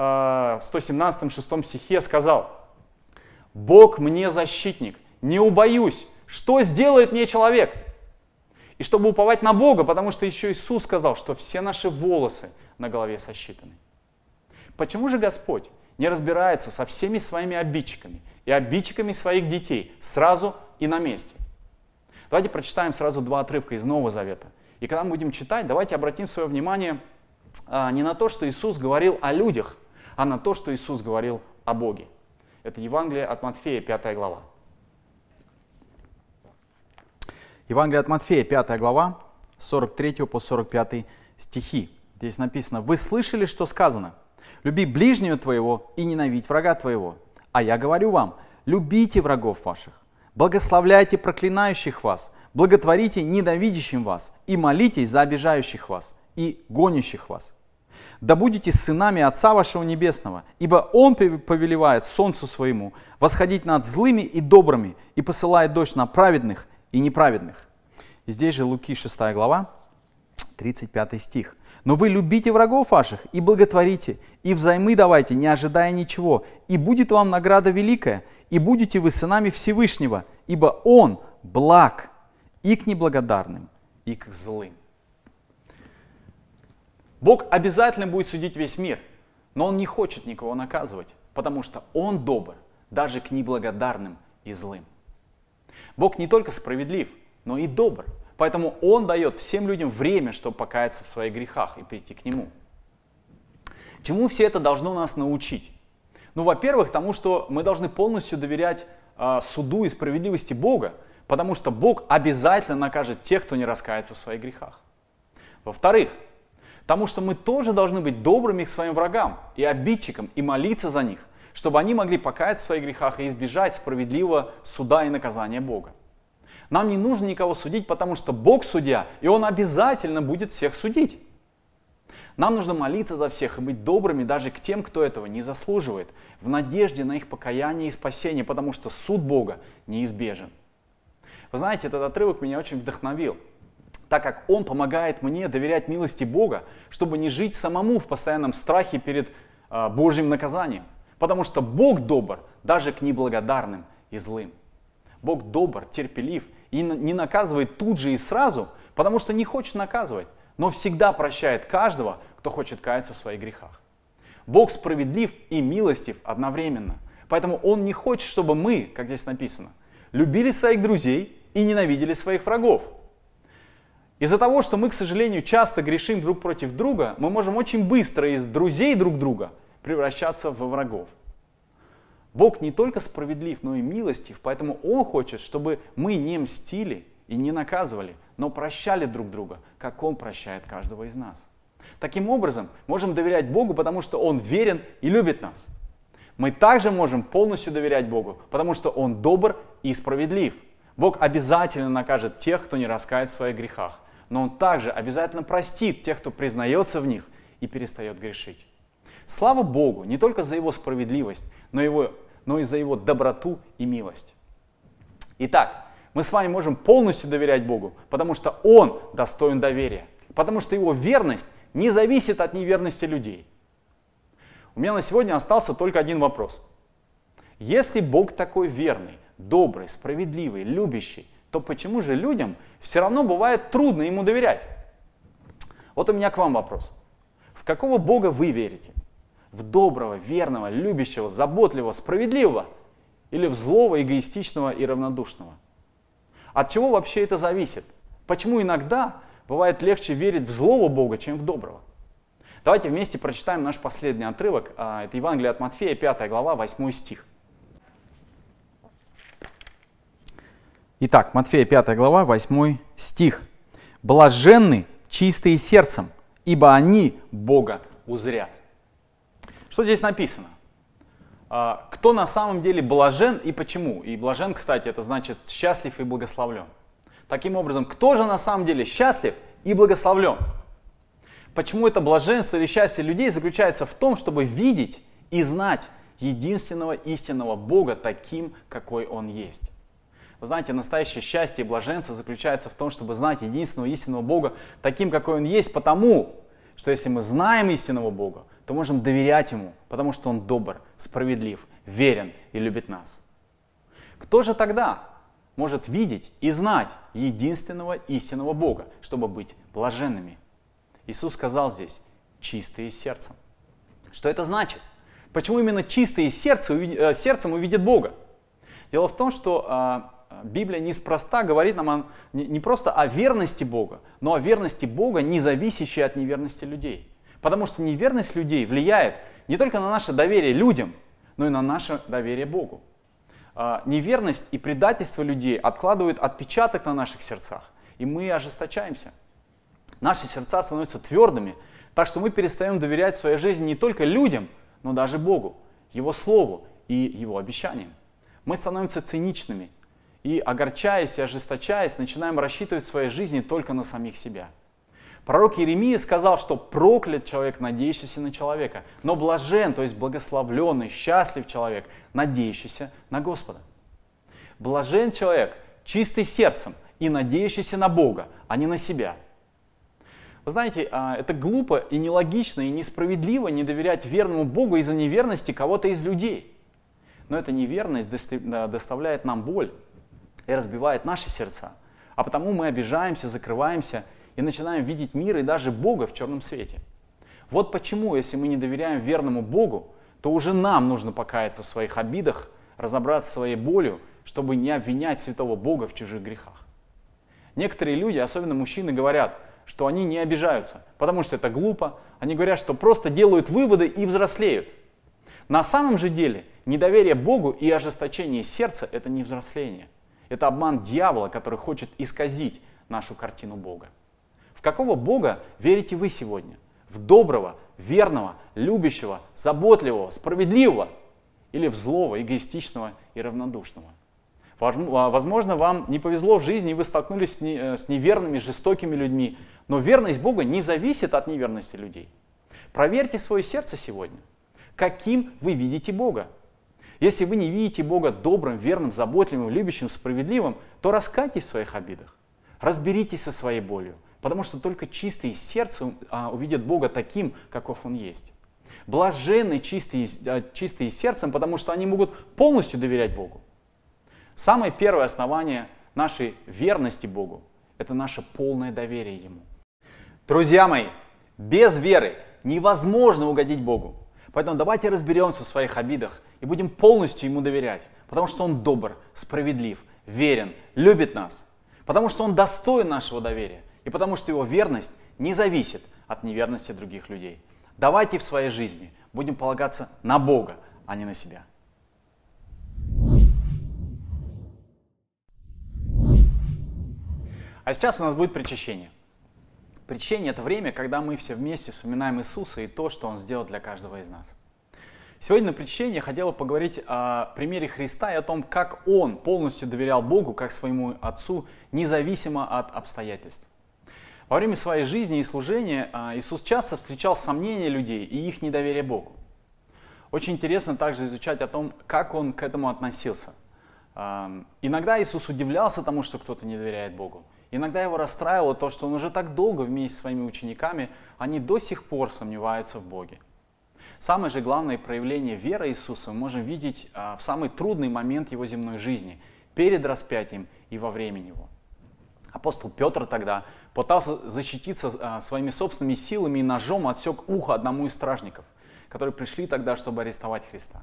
117-6 стихе сказал: «Бог мне защитник, не убоюсь, что сделает мне человек?» И чтобы уповать на Бога, потому что еще Иисус сказал, что все наши волосы на голове сосчитаны. Почему же Господь не разбирается со всеми своими обидчиками и обидчиками своих детей сразу и на месте? Давайте прочитаем сразу два отрывка из Нового Завета. И когда мы будем читать, давайте обратим свое внимание не на то, что Иисус говорил о людях, а на то, что Иисус говорил о Боге. Это Евангелие от Матфея, 5 глава. Евангелие от Матфея, 5 глава, 43 по 45 стихи. Здесь написано: «Вы слышали, что сказано? Люби ближнего твоего и ненавидь врага твоего. А я говорю вам, любите врагов ваших, благословляйте проклинающих вас, благотворите ненавидящим вас и молитесь за обижающих вас и гонящих вас. Да будете сынами Отца вашего Небесного, ибо Он повелевает солнцу своему восходить над злыми и добрыми и посылает дождь на праведных и неправедных». И здесь же Луки 6 глава, 35 стих. «Но вы любите врагов ваших и благотворите, и взаймы давайте, не ожидая ничего, и будет вам награда великая, и будете вы сынами Всевышнего, ибо Он благ и к неблагодарным, и к злым». Бог обязательно будет судить весь мир, но Он не хочет никого наказывать, потому что Он добр даже к неблагодарным и злым. Бог не только справедлив, но и добр, поэтому Он дает всем людям время, чтобы покаяться в своих грехах и прийти к Нему. Чему все это должно нас научить? Ну, во-первых, тому, что мы должны полностью доверять суду и справедливости Бога, потому что Бог обязательно накажет тех, кто не раскается в своих грехах. Во-вторых, тому, что мы тоже должны быть добрыми к своим врагам и обидчикам и молиться за них, чтобы они могли покаяться в своих грехах и избежать справедливого суда и наказания Бога. Нам не нужно никого судить, потому что Бог судья, и Он обязательно будет всех судить. Нам нужно молиться за всех и быть добрыми даже к тем, кто этого не заслуживает, в надежде на их покаяние и спасение, потому что суд Бога неизбежен. Вы знаете, этот отрывок меня очень вдохновил, так как он помогает мне доверять милости Бога, чтобы не жить самому в постоянном страхе перед Божьим наказанием. Потому что Бог добр даже к неблагодарным и злым. Бог добр, терпелив и не наказывает тут же и сразу, потому что не хочет наказывать, но всегда прощает каждого, кто хочет каяться в своих грехах. Бог справедлив и милостив одновременно, поэтому Он не хочет, чтобы мы, как здесь написано, любили своих друзей и ненавидели своих врагов. Из-за того, что мы, к сожалению, часто грешим друг против друга, мы можем очень быстро из друзей друг друга превращаться во врагов. Бог не только справедлив, но и милостив, поэтому Он хочет, чтобы мы не мстили и не наказывали, но прощали друг друга, как Он прощает каждого из нас. Таким образом, можем доверять Богу, потому что Он верен и любит нас. Мы также можем полностью доверять Богу, потому что Он добр и справедлив. Бог обязательно накажет тех, кто не раскается в своих грехах, но Он также обязательно простит тех, кто признается в них и перестает грешить. Слава Богу не только за Его справедливость, но и за Его доброту и милость. Итак, мы с вами можем полностью доверять Богу, потому что Он достоин доверия, потому что Его верность не зависит от неверности людей. У меня на сегодня остался только один вопрос. Если Бог такой верный, добрый, справедливый, любящий, то почему же людям все равно бывает трудно Ему доверять? Вот у меня к вам вопрос. В какого Бога вы верите? В доброго, верного, любящего, заботливого, справедливого или в злого, эгоистичного и равнодушного? От чего вообще это зависит? Почему иногда бывает легче верить в злого Бога, чем в доброго? Давайте вместе прочитаем наш последний отрывок. Это Евангелие от Матфея, 5 глава, 8 стих. Итак, Матфея 5 глава, 8 стих. «Блаженны чистые сердцем, ибо они Бога узрят». Что здесь написано? Кто на самом деле блажен и почему? И блажен, кстати, это значит счастлив и благословлен. Таким образом, кто же на самом деле счастлив и благословлен? Почему это блаженство или счастье людей заключается в том, чтобы видеть и знать единственного истинного Бога таким, какой Он есть? Вы знаете, настоящее счастье и блаженство заключается в том, чтобы знать единственного истинного Бога таким, какой Он есть, потому что если мы знаем истинного Бога, то можем доверять Ему, потому что Он добр, справедлив, верен и любит нас. Кто же тогда может видеть и знать единственного истинного Бога, чтобы быть блаженными? Иисус сказал здесь: чистые сердцем. Что это значит? Почему именно чистые сердцем увидят Бога? Дело в том, что Библия неспроста говорит нам не просто о верности Бога, но о верности Бога, не зависящей от неверности людей. Потому что неверность людей влияет не только на наше доверие людям, но и на наше доверие Богу. Неверность и предательство людей откладывают отпечаток на наших сердцах, и мы ожесточаемся. Наши сердца становятся твердыми, так что мы перестаем доверять в своей жизни не только людям, но даже Богу, Его Слову и Его обещаниям. Мы становимся циничными и, огорчаясь и ожесточаясь, начинаем рассчитывать в своей жизни только на самих себя. Пророк Иеремия сказал, что проклят человек, надеющийся на человека, но блажен, то есть благословленный, счастлив человек, надеющийся на Господа. Блажен человек, чистый сердцем и надеющийся на Бога, а не на себя. Вы знаете, это глупо и нелогично и несправедливо не доверять верному Богу из-за неверности кого-то из людей. Но эта неверность доставляет нам боль и разбивает наши сердца. А потому мы обижаемся, закрываемся и начинаем видеть мир и даже Бога в черном свете. Вот почему, если мы не доверяем верному Богу, то уже нам нужно покаяться в своих обидах, разобраться со своей болью, чтобы не обвинять святого Бога в чужих грехах. Некоторые люди, особенно мужчины, говорят, что они не обижаются, потому что это глупо. Они говорят, что просто делают выводы и взрослеют. На самом же деле недоверие Богу и ожесточение сердца – это не взросление. Это обман дьявола, который хочет исказить нашу картину Бога. В какого Бога верите вы сегодня? В доброго, верного, любящего, заботливого, справедливого? Или в злого, эгоистичного и равнодушного? Возможно, вам не повезло в жизни, и вы столкнулись с неверными, жестокими людьми. Но верность Бога не зависит от неверности людей. Проверьте свое сердце сегодня. Каким вы видите Бога? Если вы не видите Бога добрым, верным, заботливым, любящим, справедливым, то раскайтесь в своих обидах. Разберитесь со своей болью, потому что только чистые сердцем увидят Бога таким, каков Он есть. Блаженны чистые сердцем, потому что они могут полностью доверять Богу. Самое первое основание нашей верности Богу – это наше полное доверие Ему. Друзья мои, без веры невозможно угодить Богу. Поэтому давайте разберемся в своих обидах и будем полностью Ему доверять, потому что Он добр, справедлив, верен, любит нас, потому что Он достоин нашего доверия и потому что Его верность не зависит от неверности других людей. Давайте в своей жизни будем полагаться на Бога, а не на себя. А сейчас у нас будет причащение. Причащение – это время, когда мы все вместе вспоминаем Иисуса и то, что Он сделал для каждого из нас. Сегодня на причащении я хотел поговорить о примере Христа и о том, как Он полностью доверял Богу, как своему Отцу, независимо от обстоятельств. Во время своей жизни и служения Иисус часто встречал сомнения людей и их недоверие Богу. Очень интересно также изучать о том, как Он к этому относился. Иногда Иисус удивлялся тому, что кто-то не доверяет Богу. Иногда Его расстраивало то, что Он уже так долго вместе с своими учениками, они до сих пор сомневаются в Боге. Самое же главное проявление веры Иисуса мы можем видеть в самый трудный момент Его земной жизни, перед распятием и во время Него. Апостол Петр тогда пытался защититься своими собственными силами и ножом отсек ухо одному из стражников, которые пришли тогда, чтобы арестовать Христа.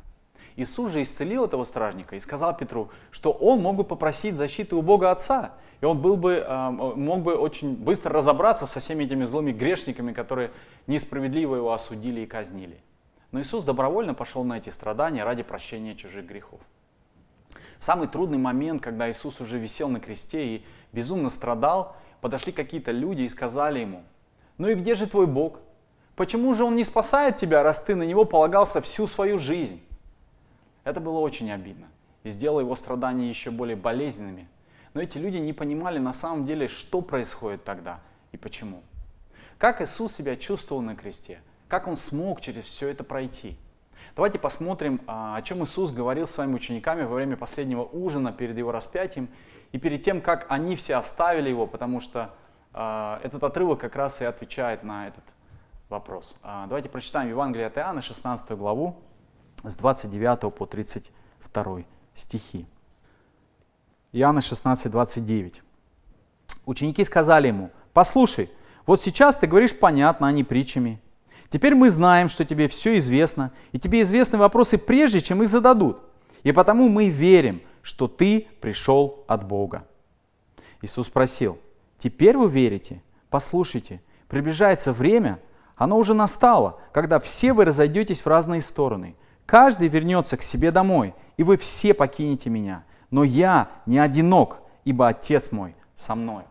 Иисус же исцелил этого стражника и сказал Петру, что он мог бы попросить защиты у Бога Отца, и он мог бы очень быстро разобраться со всеми этими злыми грешниками, которые несправедливо его осудили и казнили. Но Иисус добровольно пошел на эти страдания ради прощения чужих грехов. Самый трудный момент, когда Иисус уже висел на кресте и безумно страдал, подошли какие-то люди и сказали ему: «Ну и где же твой Бог? Почему же Он не спасает тебя, раз ты на Него полагался всю свою жизнь?» Это было очень обидно и сделало его страдания еще более болезненными. Но эти люди не понимали на самом деле, что происходит тогда и почему. Как Иисус себя чувствовал на кресте? Как Он смог через все это пройти? Давайте посмотрим, о чем Иисус говорил с своими учениками во время последнего ужина перед Его распятием и перед тем, как они все оставили Его, потому что этот отрывок как раз и отвечает на этот вопрос. Давайте прочитаем Евангелие от Иоанна, 16 главу, с 29 по 32 стихи. Иоанна 16, 29. Ученики сказали ему: «Послушай, вот сейчас ты говоришь понятно, а не притчами. Теперь мы знаем, что тебе все известно, и тебе известны вопросы прежде, чем их зададут. И потому мы верим, что ты пришел от Бога». Иисус спросил: «Теперь вы верите? Послушайте, приближается время, оно уже настало, когда все вы разойдетесь в разные стороны. Каждый вернется к себе домой, и вы все покинете меня. Но я не одинок, ибо Отец мой со мной».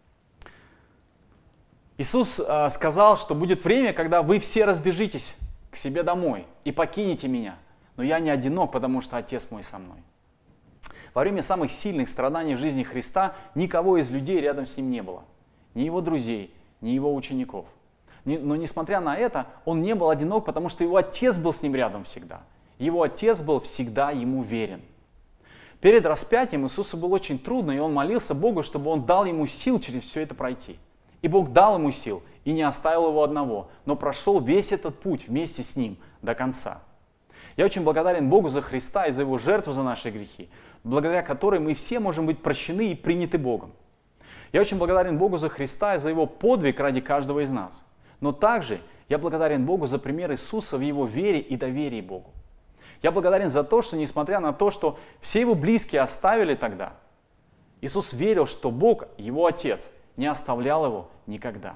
Иисус сказал, что будет время, когда вы все разбежитесь к себе домой и покинете меня. Но я не одинок, потому что Отец мой со мной. Во время самых сильных страданий в жизни Христа никого из людей рядом с Ним не было. Ни Его друзей, ни Его учеников. Но несмотря на это, Он не был одинок, потому что Его Отец был с Ним рядом всегда. Его Отец был всегда Ему верен. Перед распятием Иисусу было очень трудно, и Он молился Богу, чтобы Он дал Ему сил через все это пройти. И Бог дал Ему сил и не оставил Его одного, но прошел весь этот путь вместе с Ним до конца. Я очень благодарен Богу за Христа и за Его жертву за наши грехи, благодаря которой мы все можем быть прощены и приняты Богом. Я очень благодарен Богу за Христа и за Его подвиг ради каждого из нас. Но также я благодарен Богу за пример Иисуса в Его вере и доверии Богу. Я благодарен за то, что несмотря на то, что все Его близкие оставили тогда, Иисус верил, что Бог, Его Отец, не оставлял Его никогда.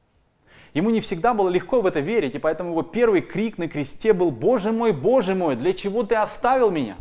Ему не всегда было легко в это верить, и поэтому Его первый крик на кресте был: Боже мой, для чего Ты оставил меня?»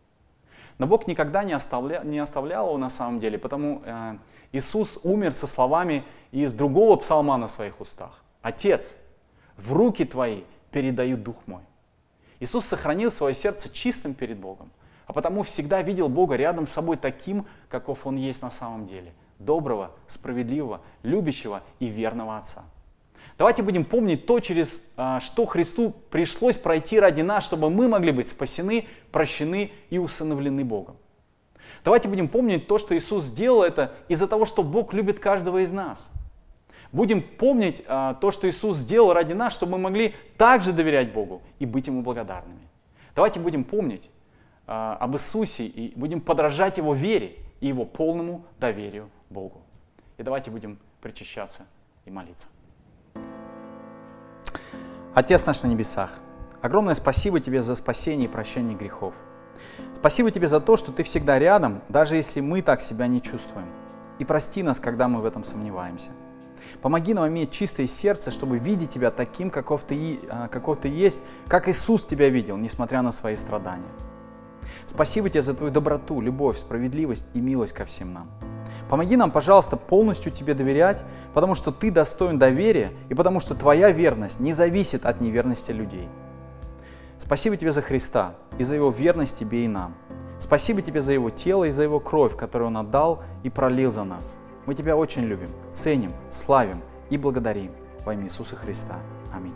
Но Бог никогда не оставлял Его на самом деле, потому Иисус умер со словами из другого псалма на своих устах: «Отец, в руки Твои передаю Дух мой». Иисус сохранил свое сердце чистым перед Богом, а потому всегда видел Бога рядом с собой таким, каков Он есть на самом деле: доброго, справедливого, любящего и верного Отца. Давайте будем помнить то, через что Христу пришлось пройти ради нас, чтобы мы могли быть спасены, прощены и усыновлены Богом. Давайте будем помнить то, что Иисус сделал это из-за того, что Бог любит каждого из нас. Будем помнить то, что Иисус сделал ради нас, чтобы мы могли также доверять Богу и быть Ему благодарными. Давайте будем помнить об Иисусе и будем подражать Его вере и Его полному доверию Богу. И давайте будем причащаться и молиться. Отец наш на небесах, огромное спасибо Тебе за спасение и прощение грехов. Спасибо Тебе за то, что Ты всегда рядом, даже если мы так себя не чувствуем. И прости нас, когда мы в этом сомневаемся. Помоги нам иметь чистое сердце, чтобы видеть Тебя таким, каков Ты есть, как Иисус Тебя видел, несмотря на свои страдания. Спасибо Тебе за Твою доброту, любовь, справедливость и милость ко всем нам. Помоги нам, пожалуйста, полностью Тебе доверять, потому что Ты достоин доверия и потому что Твоя верность не зависит от неверности людей. Спасибо Тебе за Христа и за Его верность Тебе и нам. Спасибо Тебе за Его тело и за Его кровь, которую Он отдал и пролил за нас. Мы Тебя очень любим, ценим, славим и благодарим во имя Иисуса Христа. Аминь.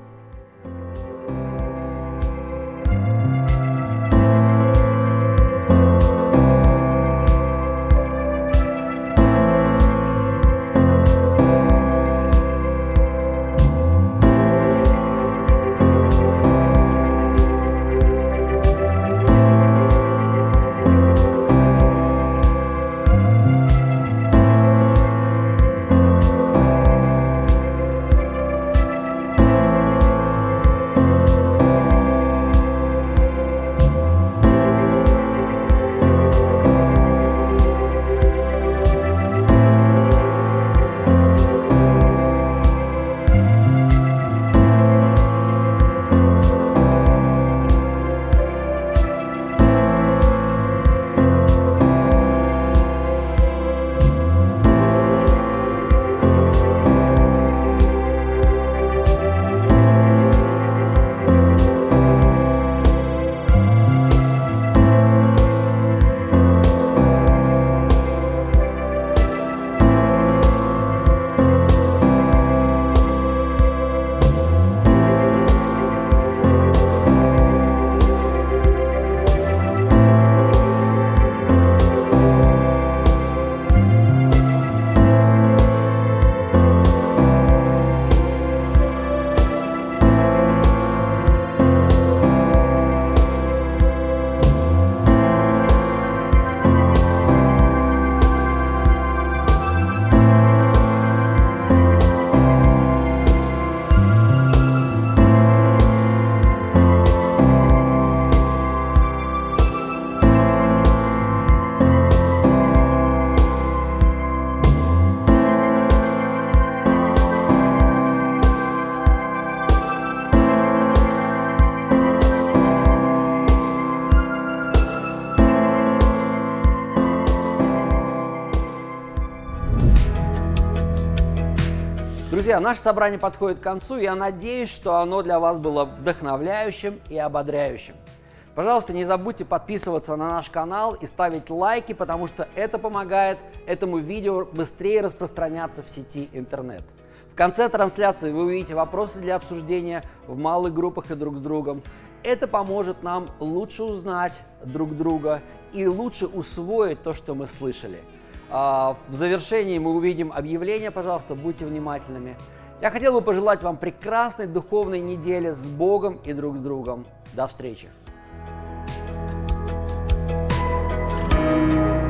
Друзья, наше собрание подходит к концу, и я надеюсь, что оно для вас было вдохновляющим и ободряющим. Пожалуйста, не забудьте подписываться на наш канал и ставить лайки, потому что это помогает этому видео быстрее распространяться в сети интернет. В конце трансляции вы увидите вопросы для обсуждения в малых группах и друг с другом. Это поможет нам лучше узнать друг друга и лучше усвоить то, что мы слышали. В завершении мы увидим объявление, пожалуйста, будьте внимательными. Я хотел бы пожелать вам прекрасной духовной недели с Богом и друг с другом. До встречи!